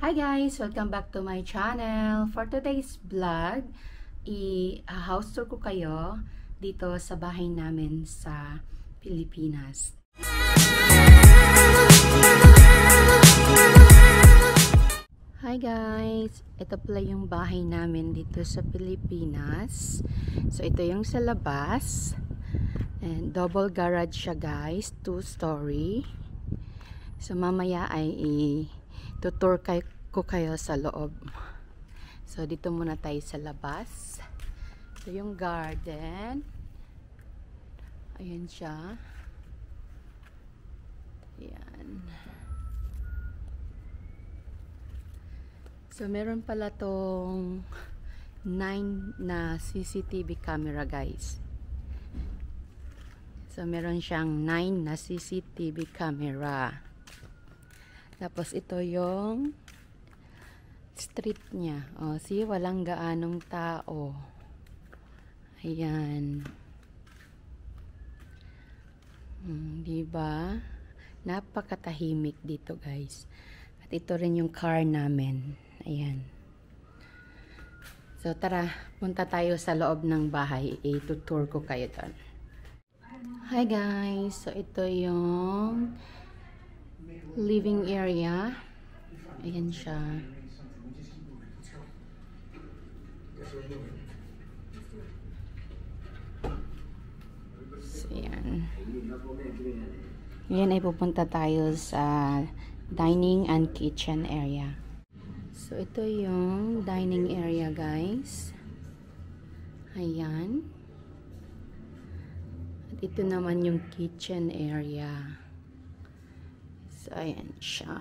Hi guys! Welcome back to my channel. For today's vlog, i-house tour ko kayo dito sa bahay namin sa Pilipinas. Hi guys! Ito pala yung bahay namin dito sa Pilipinas. So ito yung sa labas. And double garage siya guys, 2-story. So mamaya ay tutur ko kayo sa loob. So dito muna tayo sa labas. So yung garden. Ayan siya. Ayan. So meron pala tong 9 na CCTV camera guys. So meron siyang 9 na CCTV camera. Tapos ito yung street niya. O, see, walang gaanong tao. Ayan. Diba? Napakatahimik dito, guys. At ito rin yung car namin. Ayan. So, tara, punta tayo sa loob ng bahay. I-tour ko kayo doon. Hi, guys. So, ito yung living area. Ayan siya. So, ayan. Ayan ay pupunta tayo sa dining and kitchen area. So, ito yung dining area, guys. Ayan. At ito naman yung kitchen area. So, ayan siya.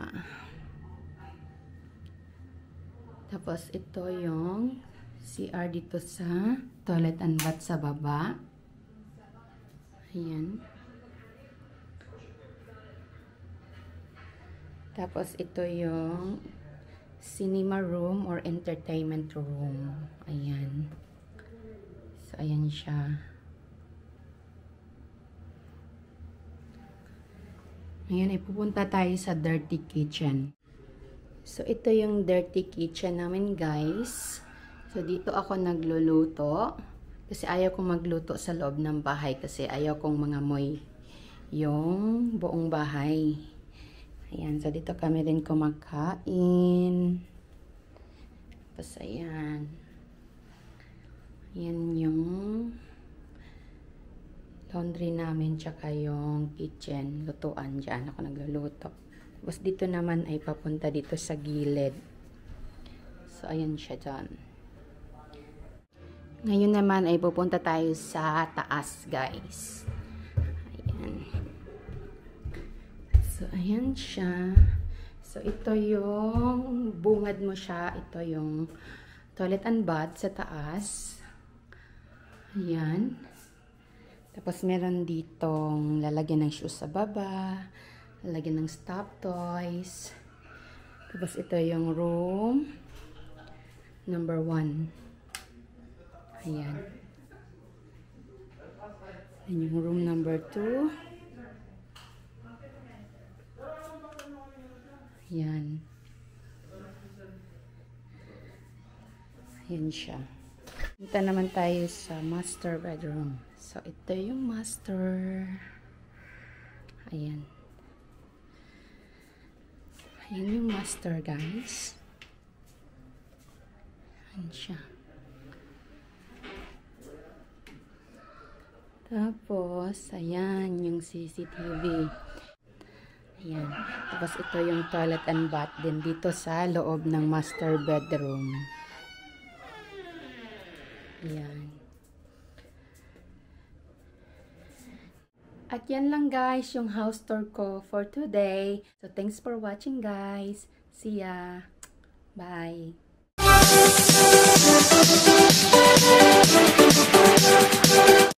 Tapos, ito yung CR dito sa toilet and bath sa baba. Ayan. Tapos, ito yung cinema room or entertainment room. Ayan. So, ayan siya. Ngayon, pupunta tayo sa dirty kitchen. So, ito yung dirty kitchen namin, guys. So, dito ako nagluluto. Kasi ayaw kong magluto sa loob ng bahay. Kasi ayaw kong mangamoy yung buong bahay. Ayan. So, dito kami rin kumakain. Tapos, ayan. Ayan yung laundry namin, tsaka yung kitchen, lutuan dyan. Ako nagluluto. Tapos dito naman ay papunta dito sa gilid. So, ayan siya dyan. Ngayon naman ay pupunta tayo sa taas, guys. Ayan. So, ayan siya. So, ito yung bungad mo siya. Ito yung toilet and bath sa taas. Ayan. Tapos, meron ditong lalagyan ng shoes sa baba, lalagyan ng stuffed toys. Tapos, ito yung room number 1. Ayan. Ayan yung room number 2. Ayan. Ayan siya. Punta naman tayo sa master bedroom. So, ito yung master. Ayan. Ayan yung master, guys. Ayan siya. Tapos, ayan yung CCTV. Ayan. Tapos, ito yung toilet and bath din dito sa loob ng master bedroom. Ayan. At yan lang guys yung house tour ko for today. So thanks for watching guys. See ya. Bye.